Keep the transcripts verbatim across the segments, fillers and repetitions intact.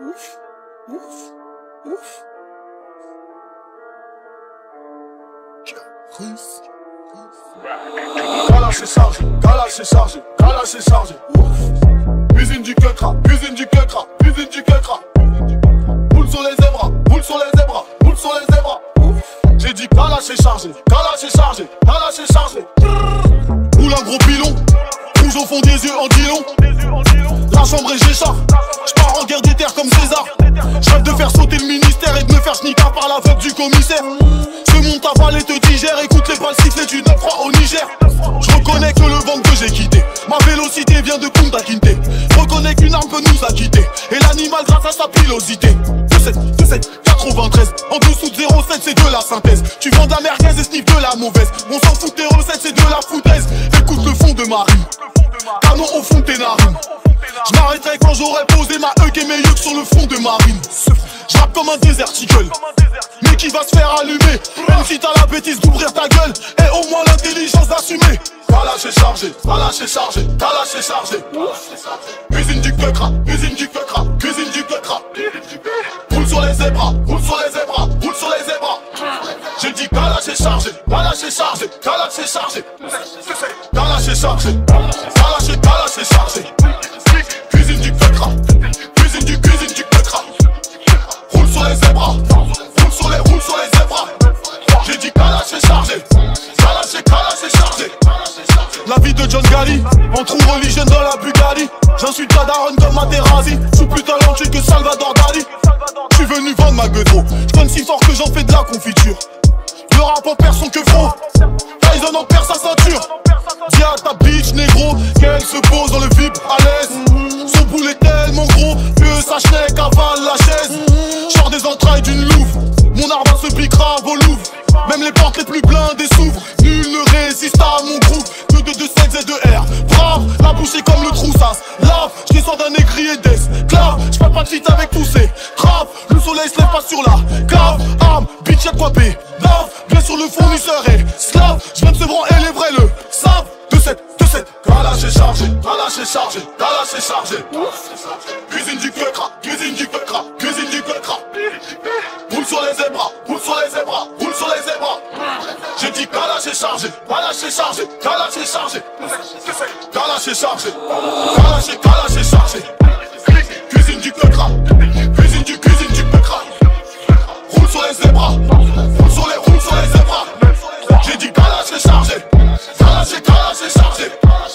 Ouf, ouf, ouf. Kalash c'est chargé, Kalash c'est chargé, Kalash c'est chargé. Ouf. Usine du Kekra, usine du Kekra, usine du Kekra. Boule sur les zébras, boule sur les zébras, boule sur les zébras. J'ai dit Kalash c'est chargé, Kalash c'est chargé, Kalash c'est chargé. Roule un gros pilon, rouge au fond des yeux en dilon. La chambre est Géchard, j'pars en guerre des terres comme César. J'rêve de faire sauter le ministère et de me faire schnicker par la veuve du commissaire. Je monte à balle et te digère, écoute les balles siffler du neuf trois au Niger. Je reconnais que le ventre que j'ai quitté, ma vélocité vient de Kunta Kinte. Reconnais qu'une arme peut nous acquitter, et l'animal grâce à sa pilosité. Deux sept, deux sept, quatre-vingt-treize, en dessous de zéro sept c'est de la synthèse. Tu vends de la merguez et sniff de la mauvaise. On s'en fout des recettes, c'est de la foutaise. Écoute le fond de ma rime, canon au fond de tes narines. Je m'arrêterai quand j'aurai posé ma huc et mes yeux sur le front de Marine. J'rappe comme un déserticle, mais qui va se faire allumer. Même si t'as la bêtise d'ouvrir ta gueule, et au moins l'intelligence d'assumer. Kalash c'est chargé, Kalash c'est chargé, Kalash c'est chargé. Usine du Kekra, usine du Kekra, usine du Kekra. Roule sur les zébras, roule sur les zébras, roule sur les zébras. J'ai dit Kalash c'est chargé, Kalash c'est chargé, Kalash c'est chargé. Kalash c'est chargé, Kalash c'est Kalash c'est chargé. Cuisine du Kekra, cuisine du cuisine du Kekra. Roule sur les zébras, roule sur les roule sur les zébras. J'ai dit Kalash c'est chargé, Kalash c'est Kalash c'est chargé. La vie de John Gali, en trou religion dans la Bugatti. J'insulte la daronne comme Materazzi. J'suis plus talentueux que Salvador Dali. J'suis venu vendre ma gueule. J'conne si fort que j'en fais de la confiture. Le rap en perd son que faux, Tyson en perd sa ceinture. Dis à ta bitch négro qu'elle se pose dans le V I P à l'aise. Son boule est tellement gros que sa schneck avale la chaise. J'sors des entrailles d'une louve, mon arbre se piquera au Louvre. Même les portes les plus blindées s'ouvrent, nul ne résiste à mon groupe. deux deux deux sept et deux R, brave, la bouche est comme le troussas. Lave, j'descends d'un négrier d'esclave. J'fais pas de fit avec tous ces traves. Le soleil se lève pas sur la cave. Arme, bitch y'a de quoi payer. Lave, bien sur le fournisseur et slave. J'viens de se branler et les vrais le savent. deux sept, deux sept, Kalash c'est chargé, Kalash c'est chargé, Kalash c'est chargé. Cuisine du Kekra, cuisine du Kekra, cuisine du Kekra. Roule sur les zébras, roule sur les zébras, roule sur les zébras. J'ai dit Kalash c'est chargé, Kalash c'est chargé, Kalash c'est chargé. Kalash c'est chargé, Kalash c'est Kalash c'est chargé. Cuisine du Kekra, cuisine du cuisine du Kekra. Roule sur les zébras, roule sur les roule sur les zébras. J'ai dit Kalash c'est chargé, Kalash c'est Kalash c'est chargé.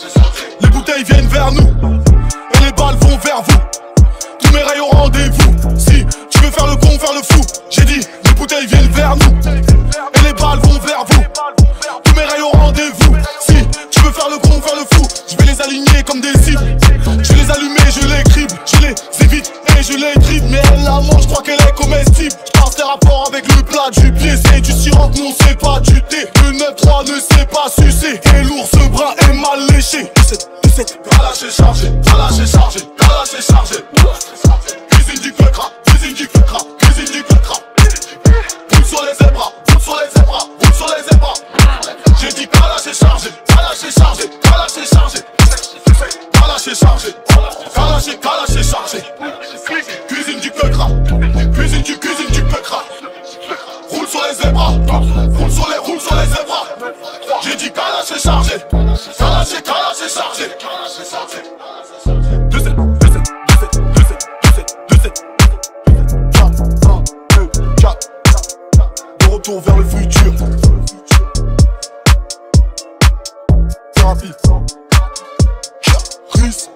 Les bouteilles viennent vers nous et les balles vont vers vous. Tous mes rails au rendez-vous. Si tu veux faire le con, faire le fou. J'ai dit les bouteilles viennent vers nous et les balles vont vers vous. Tous mes rails au rendez-vous. Si tu veux faire le con, faire le fou, je vais les aligner comme des cibles. Je vais les allumer, je les crible, je les évite et je les tripe. Mais elle la mange, je crois qu'elle est comestible. Je passe des rapports avec le plat du pied. C'est du sirop, non c'est pas du thé. Le neuf trois ne sait pas sucer et l'ours brun est mal léché. Kalash c'est chargé, Kalash c'est chargé, Kalash c'est chargé. Cuisine du Kekra, cuisine du Kekra, cuisine du Kekra. Roule sur les zébras, roule sur les zébras, roule sur les zébras. J'ai dit Kalash c'est chargé, Kalash c'est chargé, Kalash c'est chargé. Kalash c'est chargé, Kalash c'est Kalash c'est chargé. Cuisine du Kekra, cuisine du cuisine du Kekra. Roule sur les zébras, roule sur les roule sur les zébras. J'ai dit Kalash c'est chargé, Kalash c'est Kalash c'est chargé. deux sept, deux sept, deux sept, deux sept, deux sept, deux sept. quatre, un, deux, quatre. De retour vers le futur. Thérapie. Russe.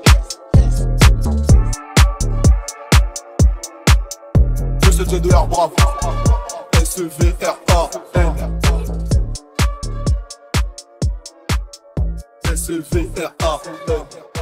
deux sept deux R bravo. S E V R A N. S E V R A N.